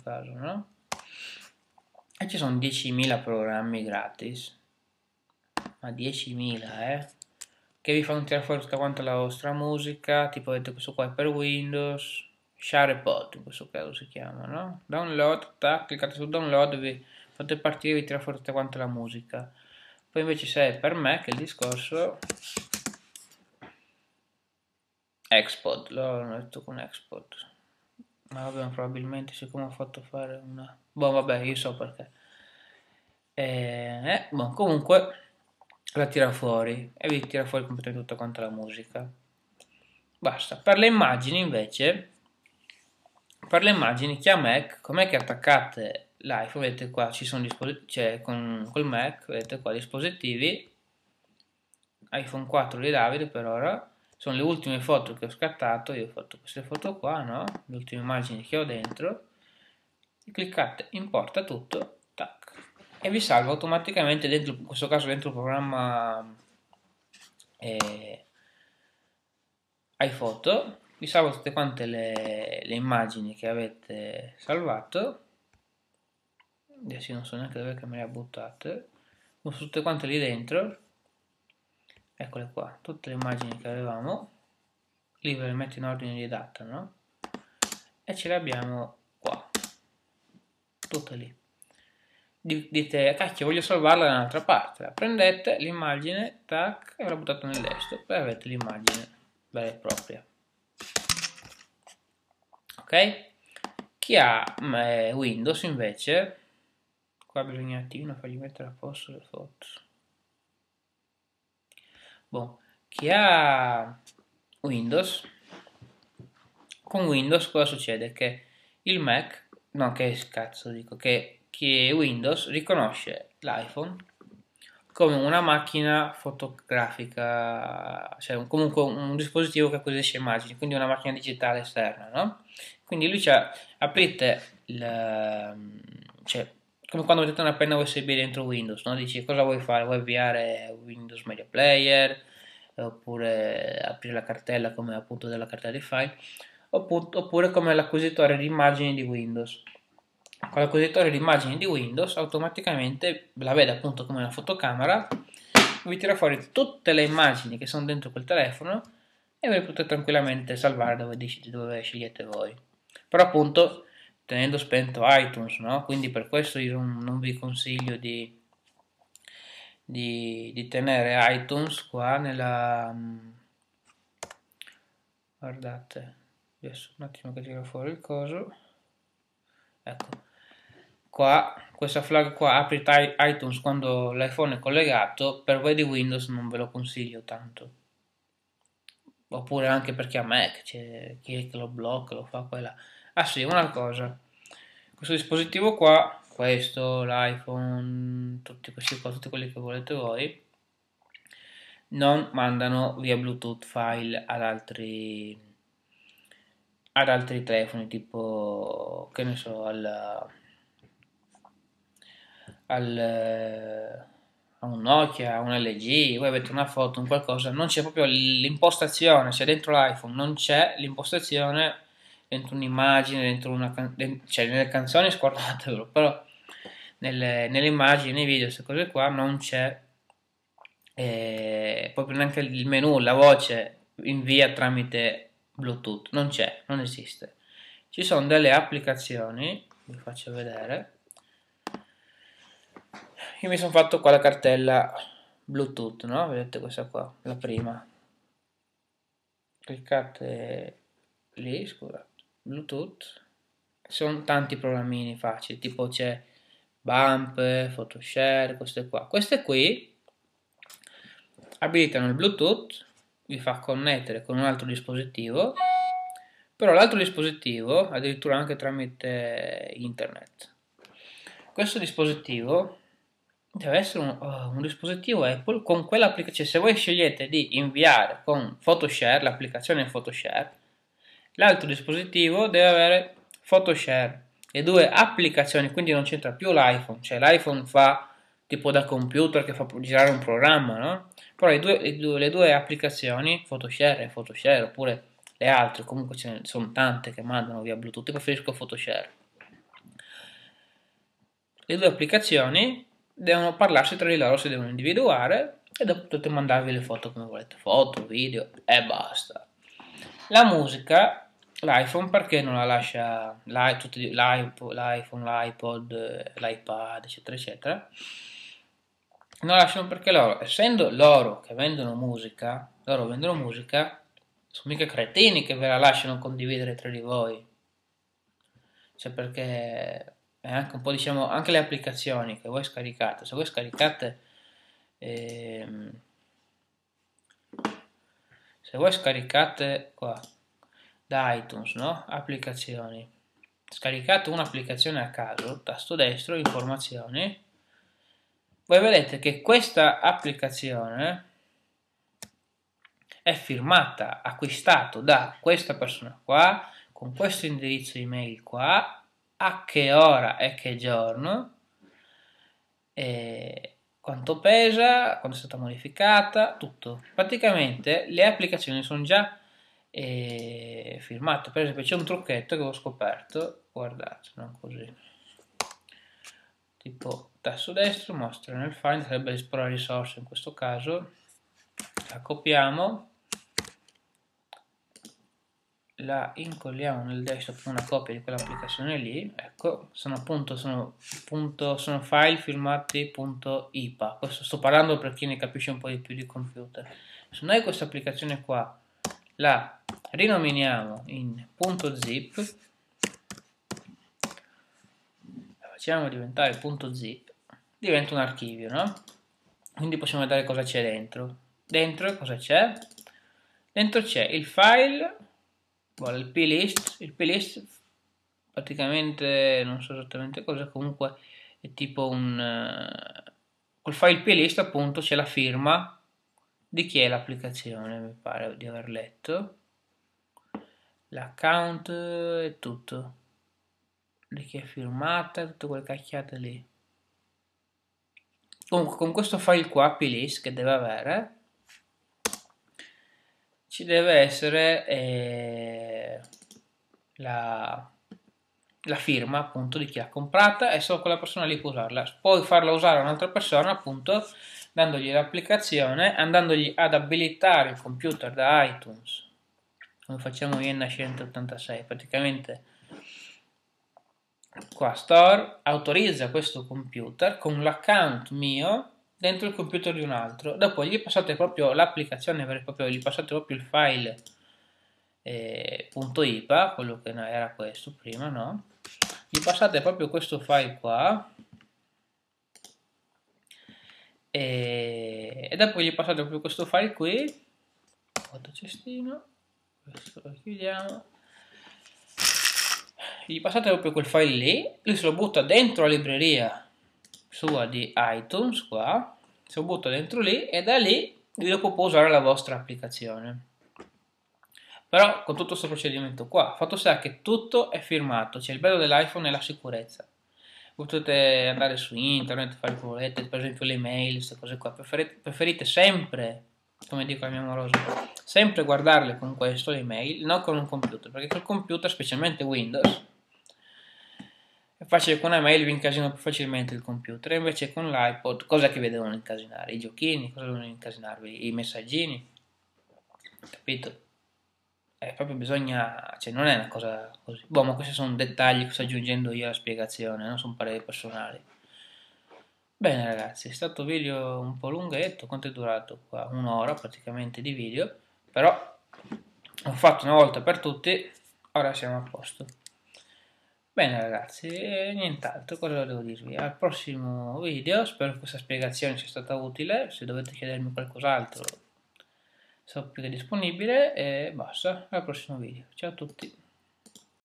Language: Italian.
caso, no? E ci sono 10.000 programmi gratis, ma 10.000, che vi fanno tirare fuori tutta quanta la vostra musica. Tipo avete questo qua per Windows, SharePod in questo caso si chiama, no? Download, tac, cliccate su download, vi fate partire e vi tira fuori tutta quanta la musica. Poi invece se è per Mac il discorso, Xpod, l'ho detto con Xpod, ma vabbè, probabilmente siccome ho fatto fare una... boh, vabbè, io so perché. Boh, comunque la tira fuori e vi tira fuori completamente tutta quanta la musica. Basta. Per le immagini invece, per le immagini chi ha Mac, com'è che attaccate l'iPhone, vedete qua ci sono dispositivi, cioè col Mac, vedete qua dispositivi, iPhone 4 di Davide per ora, sono le ultime foto che ho scattato, io ho fatto queste foto qua, no? Le ultime immagini che ho dentro, e cliccate importa tutto, tac, e vi salva automaticamente dentro, in questo caso dentro il programma iPhoto, vi salva tutte quante le immagini che avete salvato. Adesso non so neanche dove che me le ha buttate, sono tutte quante lì dentro, eccole qua, tutte le immagini che avevamo, lì ve le metto in ordine di data, no? E ce le abbiamo qua, tutte lì. Dite, cacchio, voglio salvarla da un'altra parte, la prendete, l'immagine, tac, e ve la buttate nel desktop e avete l'immagine vera e propria. Ok? Chi ha Windows invece, qua bisogna un attimino fargli mettere a posto le foto. Boh, chi ha Windows, con Windows cosa succede? Che il Mac, no, che cazzo dico, che chi Windows riconosce l'iPhone come una macchina fotografica, cioè comunque un dispositivo che acquisisce immagini, quindi una macchina digitale esterna, no? Quindi lui aprite cioè, come quando mettete una penna USB dentro Windows, no? Dici cosa vuoi fare? Vuoi avviare Windows Media Player, oppure aprire la cartella come appunto della cartella di file, oppure come l'acquisitore di immagini di Windows. Con l'acquisitore di immagini di Windows automaticamente la vede appunto come una fotocamera, vi tira fuori tutte le immagini che sono dentro quel telefono e ve le potete tranquillamente salvare dove scegliete voi. Però appunto tenendo spento iTunes, no? Quindi per questo io non vi consiglio di tenere iTunes qua nella... guardate, adesso un attimo che tiro fuori il coso, ecco, qua, questa flag qua, apri iTunes quando l'iPhone è collegato, per voi di Windows non ve lo consiglio tanto, oppure anche per chi ha Mac, c'è chi è che lo blocca, lo fa quella. Ah sì, una cosa, questo dispositivo qua, questo, l'iPhone, tutti questi qua, tutti quelli che volete voi, non mandano via Bluetooth file ad altri telefoni, tipo, che ne so, a un Nokia, a un LG, voi avete una foto, un qualcosa, non c'è proprio l'impostazione, cioè dentro l'iPhone non c'è l'impostazione, dentro un'immagine, cioè nelle canzoni scordatevelo, però nelle immagini, nei video, queste cose qua non c'è proprio neanche il menu, la voce invia tramite Bluetooth, non c'è, non esiste. Ci sono delle applicazioni, vi faccio vedere. Io mi sono fatto qua la cartella Bluetooth, no? Vedete questa qua, la prima. Cliccate lì, scusa, Bluetooth. Sono tanti programmini facili, tipo c'è Bump, PhotoShare, queste qua. Queste qui abilitano il Bluetooth, vi fa connettere con un altro dispositivo, però l'altro dispositivo addirittura anche tramite internet. Questo dispositivo deve essere un dispositivo Apple con quell'applicazione. Se voi scegliete di inviare con PhotoShare, l'applicazione PhotoShare, l'altro dispositivo deve avere PhotoShare, le due applicazioni, quindi non c'entra più l'iPhone, cioè l'iPhone fa tipo da computer che fa girare un programma, no? Però le due applicazioni, PhotoShare e PhotoShare, oppure le altre, comunque ce ne sono tante che mandano via Bluetooth, io preferisco PhotoShare. le due applicazioni devono parlarsi tra di loro, si devono individuare e dopo potete mandarvi le foto come volete, foto, video e basta. La musica, l'iPhone perché non la lascia l'iPhone, l'iPod, l'iPad, eccetera, eccetera? Non la lasciano perché loro, essendo loro che vendono musica, sono mica cretini che ve la lasciano condividere tra di voi. Cioè perché è anche un po', diciamo, anche le applicazioni che voi scaricate, se voi scaricate ehm, se voi scaricate qua da iTunes, no? Applicazioni, scaricate un'applicazione a caso, tasto destro, informazioni, voi vedete che questa applicazione è firmata, acquistato da questa persona qua, con questo indirizzo email qua, a che ora e che giorno, e quanto pesa, quando è stata modificata, tutto. Praticamente le applicazioni sono già firmate. Per esempio c'è un trucchetto che ho scoperto, guardate, non così, tipo tasto destro, mostra nel file, sarebbe esplorare risorse in questo caso, la copiamo, la incolliamo nel desktop una copia di quell'applicazione lì, ecco, sono appunto sono file firmati .ipa. Questo sto parlando per chi ne capisce un po' di più di computer. Se noi questa applicazione qua la rinominiamo in .zip, la facciamo diventare .zip, diventa un archivio, no? Quindi possiamo vedere cosa c'è dentro. Dentro cosa c'è? Dentro c'è il file, il plist praticamente non so esattamente cosa, comunque è tipo col file plist appunto c'è la firma di chi è l'applicazione, mi pare di aver letto, l'account e tutto, di chi è firmata, tutte quelle cacchiate lì. Comunque con questo file qua, plist, che deve avere, ci deve essere la firma appunto di chi l'ha comprata e solo quella persona lì può usarla. Puoi farla usare a un'altra persona appunto dandogli l'applicazione, andandogli ad abilitare il computer da iTunes, come facciamo io in Nascente 86. Praticamente qua Store autorizza questo computer con l'account mio dentro il computer di un altro, dopo gli passate proprio l'applicazione, gli passate proprio il file .ipa, quello che era questo prima, no? Gli passate proprio questo file qua e dopo gli passate proprio questo file qui, cestino, questo lo chiudiamo, gli passate proprio quel file lì, lui se lo butta dentro la libreria sua di iTunes qua, se lo butta dentro lì e da lì lui dopo può usare la vostra applicazione. Però con tutto questo procedimento qua, fatto sta che tutto è firmato, cioè il bello dell'iPhone è la sicurezza. Potete andare su internet, fare quello che volete, per esempio le mail, queste cose qua, preferite sempre, come dico la mia amorosa, sempre guardarle con questo, le mail, non con un computer, perché col computer, specialmente Windows, è facile che una mail vi incasino più facilmente il computer, invece con l'iPod, cosa che vi devono incasinare? I giochini, cosa devono incasinarvi? I messaggini, capito? Proprio bisogna, cioè non è una cosa così. Boh, ma questi sono dettagli che sto aggiungendo io alla spiegazione, non sono pareri personali. Bene ragazzi, è stato un video un po' lunghetto, quanto è durato qua? Un'ora praticamente di video, però ho fatto una volta per tutti, ora siamo a posto. Bene ragazzi, e nient'altro, cosa devo dirvi? Al prossimo video, spero che questa spiegazione sia stata utile, se dovete chiedermi qualcos'altro sono più che disponibile e basta, al prossimo video. Ciao a tutti.